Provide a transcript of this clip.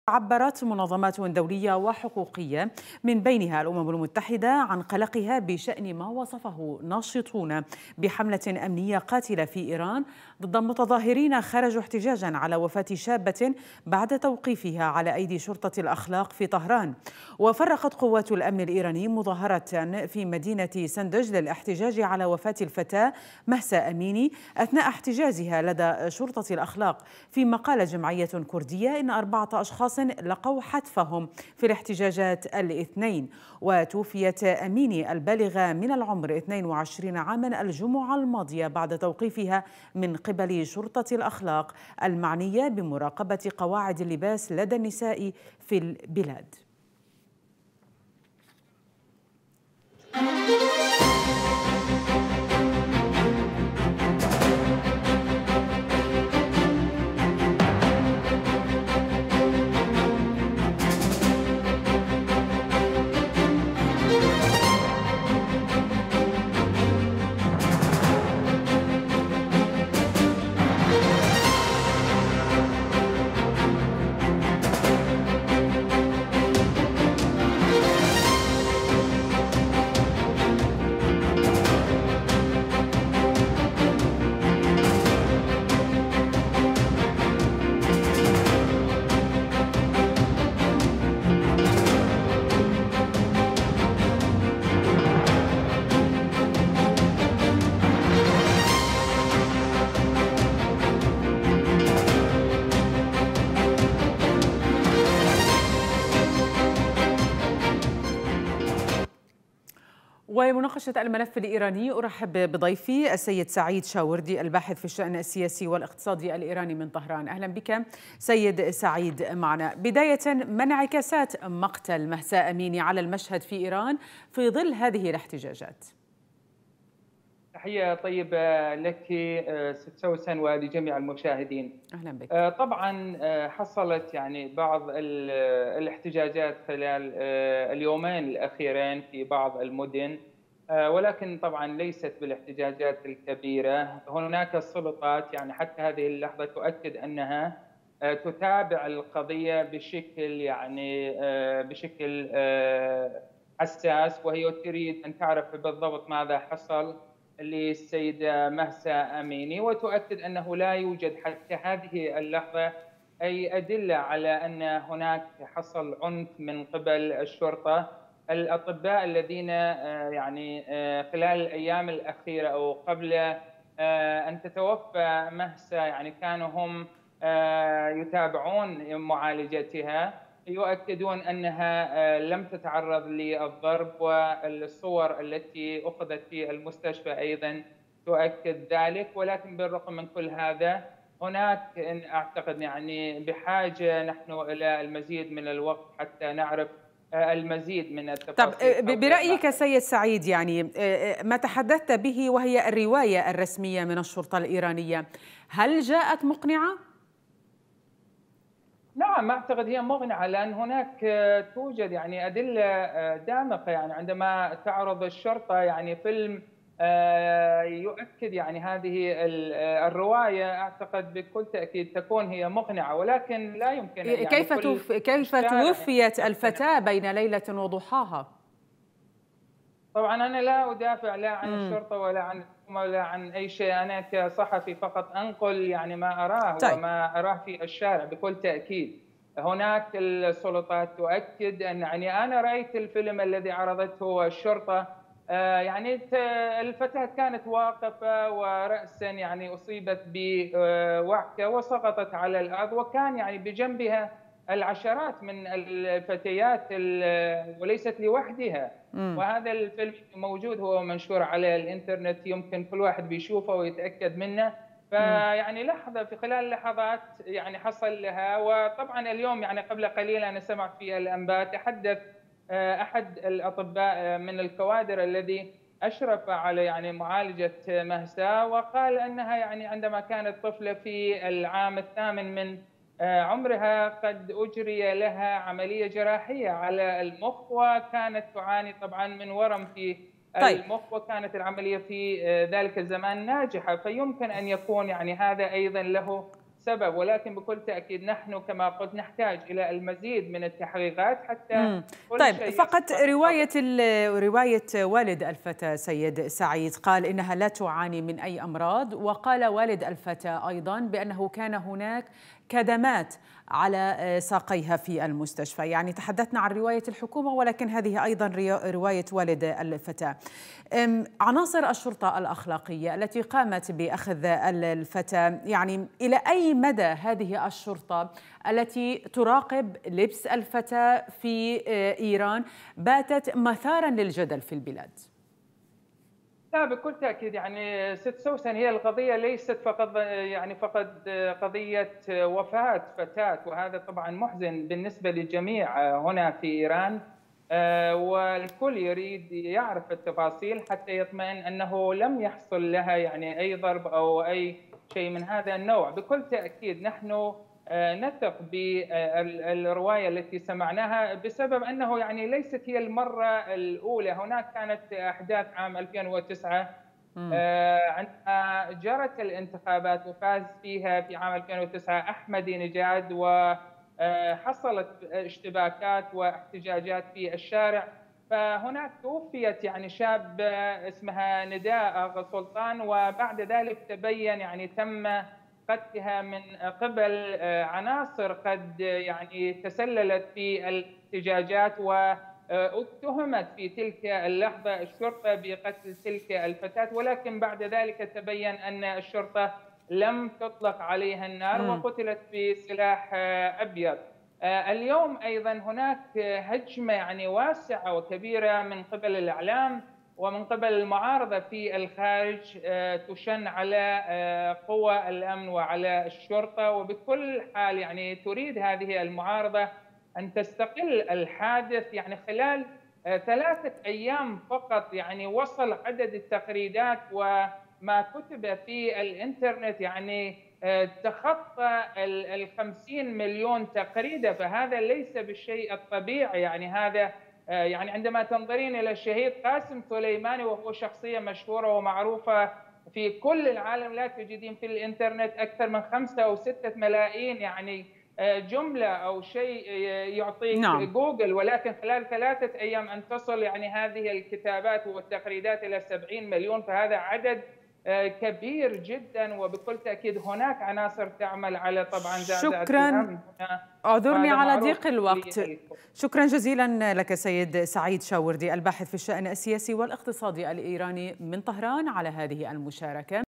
عبرت منظمات دولية وحقوقية من بينها الأمم المتحدة عن قلقها بشأن ما وصفه ناشطون بحملة أمنية قاتلة في إيران ضد متظاهرين خرجوا احتجاجا على وفاة شابة بعد توقيفها على أيدي شرطة الأخلاق في طهران. وفرقت قوات الأمن الإيراني مظاهرة في مدينة سندج للاحتجاج على وفاة الفتاة مهسا أميني أثناء احتجازها لدى شرطة الأخلاق، فيما قال جمعية كردية إن 4 أشخاص لقوا حتفهم في الاحتجاجات الاثنين. وتوفيت أميني البالغة من العمر 22 عاما الجمعة الماضية بعد توقيفها من قبل شرطة الأخلاق المعنية بمراقبة قواعد اللباس لدى النساء في البلاد. ومناقشة الملف الإيراني أرحب بضيفي السيد سعيد شاوردي الباحث في الشأن السياسي والاقتصادي الإيراني من طهران. أهلا بك سيد سعيد معنا. بداية، ما انعكاسات مقتل مهسا أميني على المشهد في إيران في ظل هذه الاحتجاجات؟ تحية طيبة لك ست سوسن ولجميع المشاهدين. أهلا بك. طبعا حصلت يعني بعض الاحتجاجات خلال اليومين الأخيرين في بعض المدن، ولكن طبعا ليست بالاحتجاجات الكبيرة. هناك السلطات يعني حتى هذه اللحظة تؤكد أنها تتابع القضية بشكل حساس، وهي تريد أن تعرف بالضبط ماذا حصل للسيدة مهسا أميني، وتؤكد أنه لا يوجد حتى هذه اللحظة أي أدلة على أن هناك حصل عنف من قبل الشرطة. الأطباء الذين خلال الأيام الأخيرة أو قبل أن تتوفى مهسا يعني كانوا هم يتابعون معالجتها، يؤكدون أنها لم تتعرض للضرب، والصور التي أخذت في المستشفى أيضا تؤكد ذلك. ولكن بالرغم من كل هذا هناك أعتقد يعني بحاجة نحن إلى المزيد من الوقت حتى نعرف المزيد من التفاصيل. طب برأيك سيد سعيد، يعني ما تحدثت به وهي الرواية الرسمية من الشرطة الإيرانية، هل جاءت مقنعة؟ نعم، أعتقد هي مقنعة، لأن هناك توجد يعني أدلة دامغة. يعني عندما تعرض الشرطة يعني فيلم يؤكد يعني هذه الرواية، أعتقد بكل تأكيد تكون هي مقنعة، ولكن لا يمكن يعني كيف توفيت الفتاة بين ليلة وضحاها؟ طبعا أنا لا أدافع لا عن الشرطة ولا عن أي شيء، أنا كصحفي فقط أنقل يعني ما أراه طيب. وما أراه في الشارع. بكل تأكيد هناك السلطات تؤكد أن يعني أنا رأيت الفيلم الذي عرضته الشرطة، يعني الفتاة كانت واقفة ورأسا يعني أصيبت بوعكة وسقطت على الأرض، وكان يعني بجنبها العشرات من الفتيات وليست لوحدها. وهذا الفيلم موجود، هو منشور على الإنترنت، يمكن كل واحد بيشوفه ويتأكد منه. فيعني لحظة في خلال لحظات يعني حصل لها. وطبعا اليوم يعني قبل قليل أنا سمعت في الأنباء تحدث أحد الأطباء من الكوادر الذي أشرف على يعني معالجة مهسا، وقال أنها يعني عندما كانت طفلة في العام الثامن من عمرها قد أجري لها عملية جراحية على المخ، وكانت تعاني طبعا من ورم في المخ، وكانت العملية في ذلك الزمان ناجحة. فيمكن أن يكون يعني هذا أيضا له السبب، ولكن بكل تأكيد نحن كما قلت نحتاج إلى المزيد من التحقيقات حتى كل طيب، شيء فقط رواية والد الفتى سيد سعيد قال إنها لا تعاني من أي أمراض، وقال والد الفتى أيضا بأنه كان هناك كدمات على ساقيها في المستشفى. يعني تحدثنا عن رواية الحكومة، ولكن هذه أيضا رواية والد الفتى. عناصر الشرطة الأخلاقية التي قامت بأخذ الفتى، يعني إلى أي مدى هذه الشرطة التي تراقب لبس الفتى في إيران باتت مثاراً للجدل في البلاد؟ لا بكل تأكيد، يعني ست سوسن، هي القضية ليست فقط قضية وفاة فتاة، وهذا طبعا محزن بالنسبة للجميع هنا في إيران، والكل يريد يعرف التفاصيل حتى يطمئن أنه لم يحصل لها يعني أي ضرب أو أي شيء من هذا النوع. بكل تأكيد نحن نثق بالرواية التي سمعناها، بسبب أنه يعني ليست هي المرة الأولى. هناك كانت أحداث عام 2009 عندما جرت الانتخابات وفاز فيها في عام 2009 أحمدي نجاد، وحصلت اشتباكات واحتجاجات في الشارع، فهناك توفيت يعني شاب اسمها نداء أغا سلطان، وبعد ذلك تبين يعني تم قتلها من قبل عناصر قد يعني تسللت في الاحتجاجات، واتهمت في تلك اللحظة الشرطة بقتل تلك الفتاة، ولكن بعد ذلك تبين أن الشرطة لم تطلق عليها النار وقتلت بسلاح أبيض. اليوم أيضا هناك هجمة يعني واسعة وكبيرة من قبل الإعلام ومن قبل المعارضة في الخارج تشن على قوى الأمن وعلى الشرطة، وبكل حال يعني تريد هذه المعارضة أن تستغل الحادث. يعني خلال 3 أيام فقط يعني وصل عدد التغريدات وما كتب في الإنترنت يعني تخطى 50 مليون تغريدة، فهذا ليس بالشيء الطبيعي. يعني هذا يعني عندما تنظرين إلى الشهيد قاسم سليماني وهو شخصية مشهورة ومعروفة في كل العالم، لا تجدين في الإنترنت أكثر من 5 أو 6 ملايين يعني جملة أو شيء يعطيك جوجل، ولكن خلال 3 أيام أن تصل يعني هذه الكتابات والتغريدات إلى 70 مليون، فهذا عدد كبير جدا، وبكل تأكيد هناك عناصر تعمل على طبعا شكرا، اعذرني على ضيق الوقت. شكرا جزيلا لك سيد سعيد شاوردي، الباحث في الشأن السياسي والاقتصادي الإيراني من طهران، على هذه المشاركة.